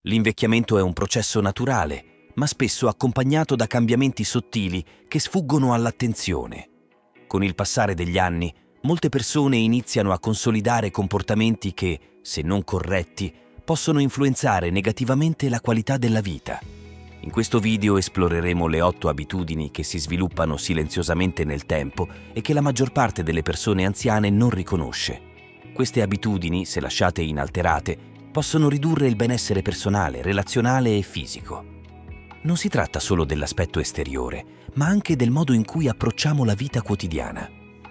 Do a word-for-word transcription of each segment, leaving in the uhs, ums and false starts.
L'invecchiamento è un processo naturale, ma spesso accompagnato da cambiamenti sottili che sfuggono all'attenzione. Con il passare degli anni, molte persone iniziano a consolidare comportamenti che, se non corretti, possono influenzare negativamente la qualità della vita. In questo video esploreremo le otto abitudini che si sviluppano silenziosamente nel tempo e che la maggior parte delle persone anziane non riconosce. Queste abitudini, se lasciate inalterate, possono ridurre il benessere personale, relazionale e fisico. Non si tratta solo dell'aspetto esteriore, ma anche del modo in cui approcciamo la vita quotidiana.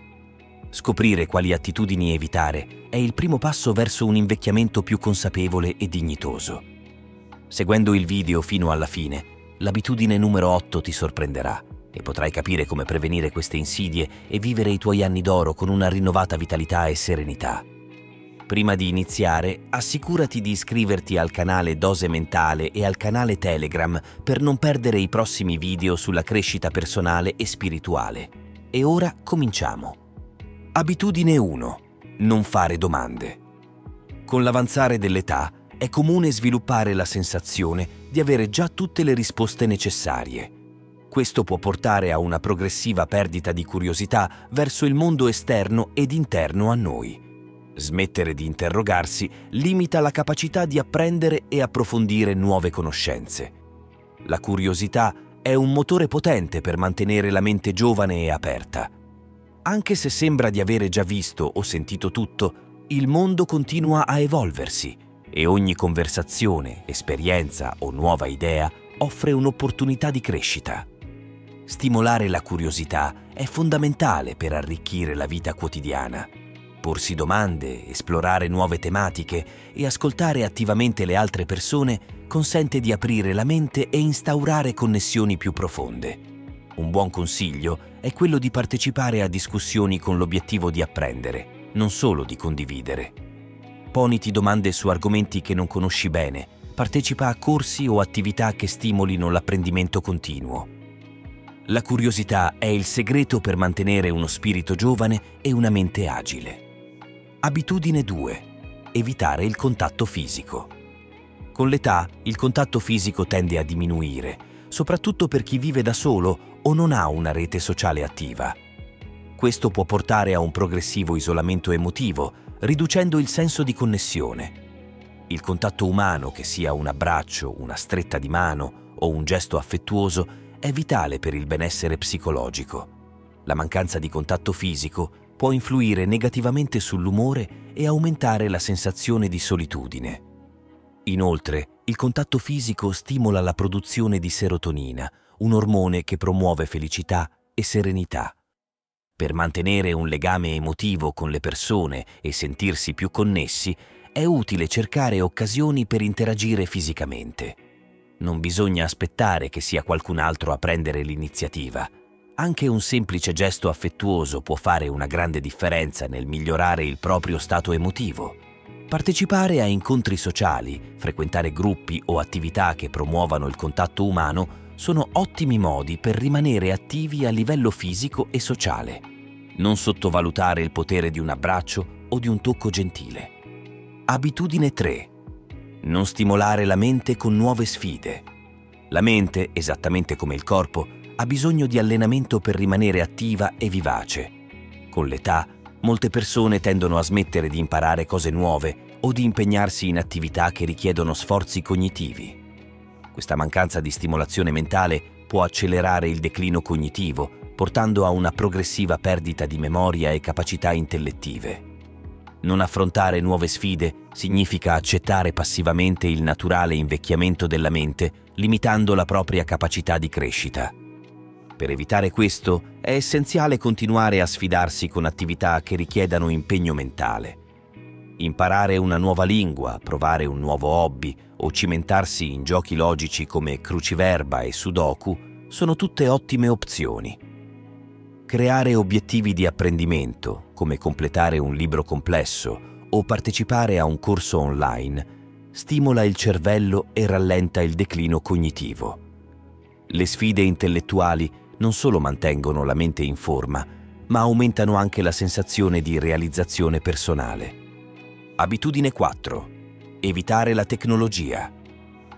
Scoprire quali attitudini evitare è il primo passo verso un invecchiamento più consapevole e dignitoso. Seguendo il video fino alla fine, l'abitudine numero otto ti sorprenderà e potrai capire come prevenire queste insidie e vivere i tuoi anni d'oro con una rinnovata vitalità e serenità. Prima di iniziare, assicurati di iscriverti al canale Dose Mentale e al canale Telegram per non perdere i prossimi video sulla crescita personale e spirituale. E ora cominciamo. Abitudine uno. Non fare domande. Con l'avanzare dell'età è comune sviluppare la sensazione di avere già tutte le risposte necessarie. Questo può portare a una progressiva perdita di curiosità verso il mondo esterno ed interno a noi. Smettere di interrogarsi limita la capacità di apprendere e approfondire nuove conoscenze. La curiosità è un motore potente per mantenere la mente giovane e aperta. Anche se sembra di avere già visto o sentito tutto, il mondo continua a evolversi e ogni conversazione, esperienza o nuova idea offre un'opportunità di crescita. Stimolare la curiosità è fondamentale per arricchire la vita quotidiana. Porsi domande, esplorare nuove tematiche e ascoltare attivamente le altre persone consente di aprire la mente e instaurare connessioni più profonde. Un buon consiglio è quello di partecipare a discussioni con l'obiettivo di apprendere, non solo di condividere. Poniti domande su argomenti che non conosci bene, partecipa a corsi o attività che stimolino l'apprendimento continuo. La curiosità è il segreto per mantenere uno spirito giovane e una mente agile. Abitudine due. Evitare il contatto fisico. Con l'età, il contatto fisico tende a diminuire, soprattutto per chi vive da solo o non ha una rete sociale attiva. Questo può portare a un progressivo isolamento emotivo, riducendo il senso di connessione. Il contatto umano, che sia un abbraccio, una stretta di mano o un gesto affettuoso, è vitale per il benessere psicologico. La mancanza di contatto fisico può influire negativamente sull'umore e aumentare la sensazione di solitudine. Inoltre, il contatto fisico stimola la produzione di serotonina, un ormone che promuove felicità e serenità. Per mantenere un legame emotivo con le persone e sentirsi più connessi, è utile cercare occasioni per interagire fisicamente. Non bisogna aspettare che sia qualcun altro a prendere l'iniziativa. Anche un semplice gesto affettuoso può fare una grande differenza nel migliorare il proprio stato emotivo. Partecipare a incontri sociali, frequentare gruppi o attività che promuovano il contatto umano sono ottimi modi per rimanere attivi a livello fisico e sociale. Non sottovalutare il potere di un abbraccio o di un tocco gentile. Abitudine tre. Non stimolare la mente con nuove sfide. La mente, esattamente come il corpo, ha bisogno di allenamento per rimanere attiva e vivace. Con l'età, molte persone tendono a smettere di imparare cose nuove o di impegnarsi in attività che richiedono sforzi cognitivi. Questa mancanza di stimolazione mentale può accelerare il declino cognitivo, portando a una progressiva perdita di memoria e capacità intellettive. Non affrontare nuove sfide significa accettare passivamente il naturale invecchiamento della mente, limitando la propria capacità di crescita. Per evitare questo, è essenziale continuare a sfidarsi con attività che richiedano impegno mentale. Imparare una nuova lingua, provare un nuovo hobby o cimentarsi in giochi logici come cruciverba e sudoku sono tutte ottime opzioni. Creare obiettivi di apprendimento, come completare un libro complesso o partecipare a un corso online, stimola il cervello e rallenta il declino cognitivo. Le sfide intellettuali non solo mantengono la mente in forma, ma aumentano anche la sensazione di realizzazione personale. Abitudine quattro. Evitare la tecnologia.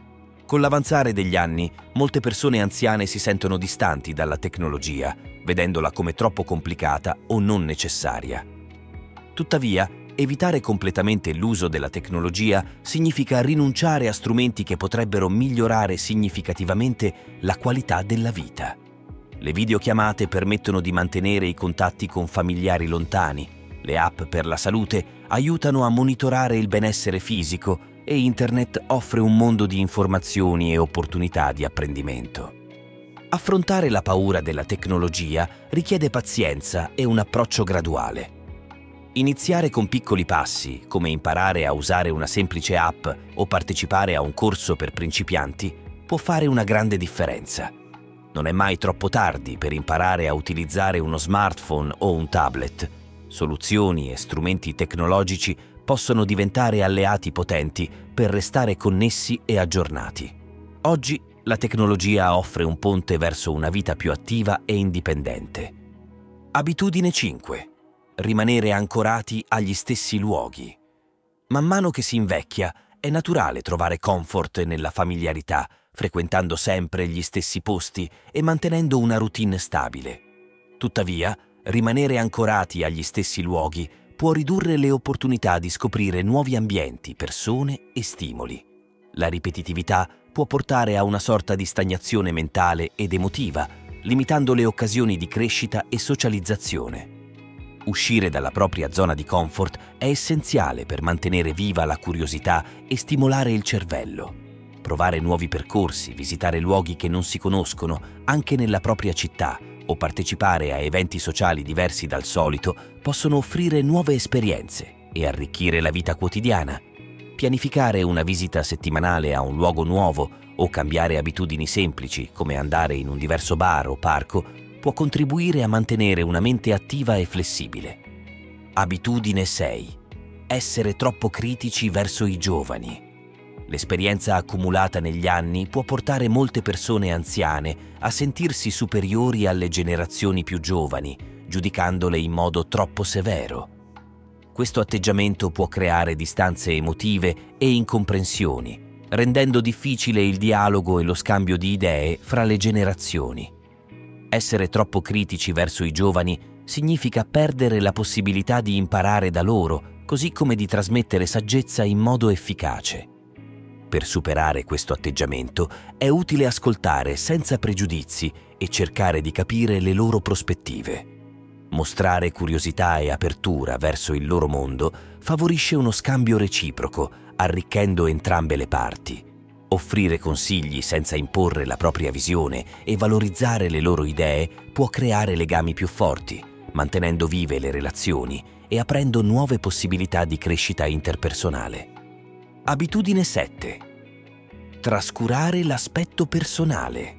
Con l'avanzare degli anni, molte persone anziane si sentono distanti dalla tecnologia, vedendola come troppo complicata o non necessaria. Tuttavia, evitare completamente l'uso della tecnologia significa rinunciare a strumenti che potrebbero migliorare significativamente la qualità della vita. Le videochiamate permettono di mantenere i contatti con familiari lontani, le app per la salute aiutano a monitorare il benessere fisico e Internet offre un mondo di informazioni e opportunità di apprendimento. Affrontare la paura della tecnologia richiede pazienza e un approccio graduale. Iniziare con piccoli passi, come imparare a usare una semplice app o partecipare a un corso per principianti, può fare una grande differenza. Non è mai troppo tardi per imparare a utilizzare uno smartphone o un tablet. Soluzioni e strumenti tecnologici possono diventare alleati potenti per restare connessi e aggiornati. Oggi la tecnologia offre un ponte verso una vita più attiva e indipendente. Abitudine cinque. Rimanere ancorati agli stessi luoghi. Man mano che si invecchia, è naturale trovare comfort nella familiarità, frequentando sempre gli stessi posti e mantenendo una routine stabile. Tuttavia, rimanere ancorati agli stessi luoghi può ridurre le opportunità di scoprire nuovi ambienti, persone e stimoli. La ripetitività può portare a una sorta di stagnazione mentale ed emotiva, limitando le occasioni di crescita e socializzazione. Uscire dalla propria zona di comfort è essenziale per mantenere viva la curiosità e stimolare il cervello. Provare nuovi percorsi, visitare luoghi che non si conoscono, anche nella propria città, o partecipare a eventi sociali diversi dal solito possono offrire nuove esperienze e arricchire la vita quotidiana. Pianificare una visita settimanale a un luogo nuovo o cambiare abitudini semplici come andare in un diverso bar o parco può contribuire a mantenere una mente attiva e flessibile. Abitudine sei. Essere troppo critici verso i giovani. L'esperienza accumulata negli anni può portare molte persone anziane a sentirsi superiori alle generazioni più giovani, giudicandole in modo troppo severo. Questo atteggiamento può creare distanze emotive e incomprensioni, rendendo difficile il dialogo e lo scambio di idee fra le generazioni. Essere troppo critici verso i giovani significa perdere la possibilità di imparare da loro, così come di trasmettere saggezza in modo efficace. Per superare questo atteggiamento è utile ascoltare senza pregiudizi e cercare di capire le loro prospettive. Mostrare curiosità e apertura verso il loro mondo favorisce uno scambio reciproco, arricchendo entrambe le parti. Offrire consigli senza imporre la propria visione e valorizzare le loro idee può creare legami più forti, mantenendo vive le relazioni e aprendo nuove possibilità di crescita interpersonale. Abitudine sette. Trascurare l'aspetto personale.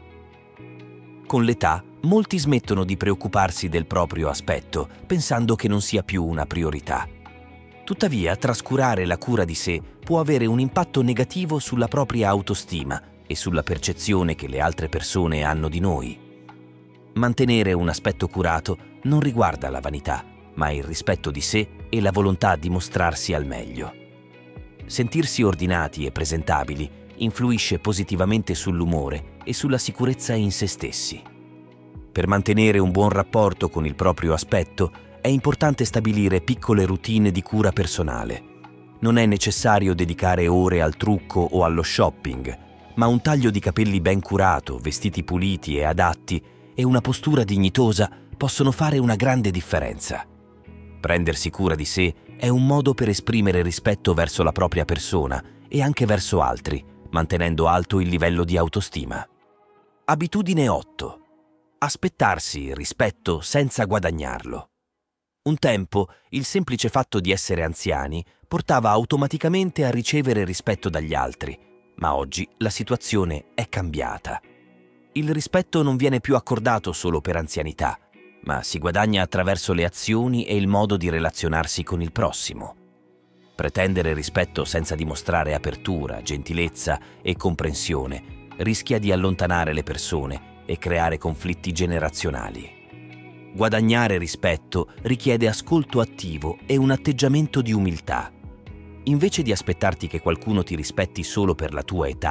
Con l'età, molti smettono di preoccuparsi del proprio aspetto, pensando che non sia più una priorità. Tuttavia, trascurare la cura di sé può avere un impatto negativo sulla propria autostima e sulla percezione che le altre persone hanno di noi. Mantenere un aspetto curato non riguarda la vanità, ma il rispetto di sé e la volontà di mostrarsi al meglio. Sentirsi ordinati e presentabili influisce positivamente sull'umore e sulla sicurezza in se stessi. Per mantenere un buon rapporto con il proprio aspetto è importante stabilire piccole routine di cura personale. Non è necessario dedicare ore al trucco o allo shopping, ma un taglio di capelli ben curato, vestiti puliti e adatti e una postura dignitosa possono fare una grande differenza. Prendersi cura di sé è un modo per esprimere rispetto verso la propria persona e anche verso altri, mantenendo alto il livello di autostima. Abitudine otto. Aspettarsi il rispetto senza guadagnarlo. Un tempo, il semplice fatto di essere anziani portava automaticamente a ricevere rispetto dagli altri, ma oggi la situazione è cambiata. Il rispetto non viene più accordato solo per anzianità, ma si guadagna attraverso le azioni e il modo di relazionarsi con il prossimo. Pretendere rispetto senza dimostrare apertura, gentilezza e comprensione rischia di allontanare le persone e creare conflitti generazionali. Guadagnare rispetto richiede ascolto attivo e un atteggiamento di umiltà. Invece di aspettarti che qualcuno ti rispetti solo per la tua età,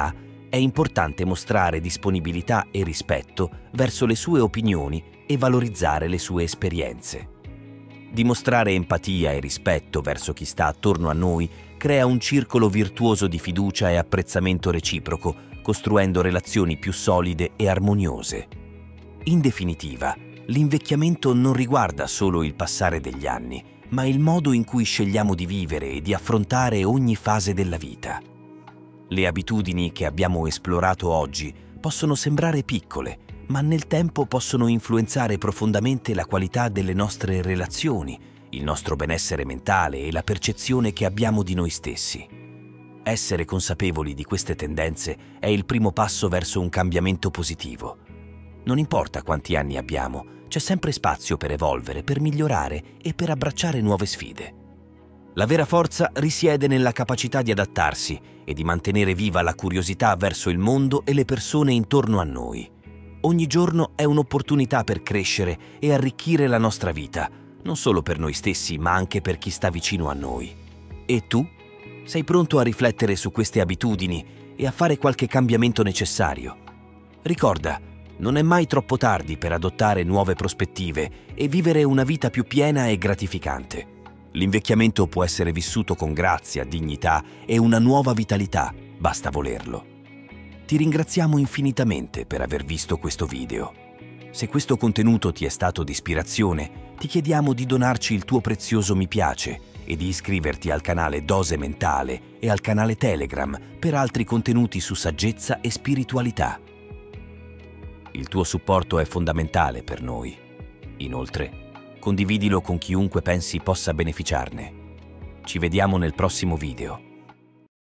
è importante mostrare disponibilità e rispetto verso le sue opinioni e valorizzare le sue esperienze. Dimostrare empatia e rispetto verso chi sta attorno a noi crea un circolo virtuoso di fiducia e apprezzamento reciproco, costruendo relazioni più solide e armoniose. In definitiva, l'invecchiamento non riguarda solo il passare degli anni, ma il modo in cui scegliamo di vivere e di affrontare ogni fase della vita. Le abitudini che abbiamo esplorato oggi possono sembrare piccole, ma nel tempo possono influenzare profondamente la qualità delle nostre relazioni, il nostro benessere mentale e la percezione che abbiamo di noi stessi. Essere consapevoli di queste tendenze è il primo passo verso un cambiamento positivo. Non importa quanti anni abbiamo, c'è sempre spazio per evolvere, per migliorare e per abbracciare nuove sfide. La vera forza risiede nella capacità di adattarsi e di mantenere viva la curiosità verso il mondo e le persone intorno a noi. Ogni giorno è un'opportunità per crescere e arricchire la nostra vita, non solo per noi stessi, ma anche per chi sta vicino a noi. E tu? Sei pronto a riflettere su queste abitudini e a fare qualche cambiamento necessario? Ricorda, non è mai troppo tardi per adottare nuove prospettive e vivere una vita più piena e gratificante. L'invecchiamento può essere vissuto con grazia, dignità e una nuova vitalità, basta volerlo. Ti ringraziamo infinitamente per aver visto questo video. Se questo contenuto ti è stato di ispirazione, ti chiediamo di donarci il tuo prezioso mi piace e di iscriverti al canale Dose Mentale e al canale Telegram per altri contenuti su saggezza e spiritualità. Il tuo supporto è fondamentale per noi. Inoltre, condividilo con chiunque pensi possa beneficiarne. Ci vediamo nel prossimo video.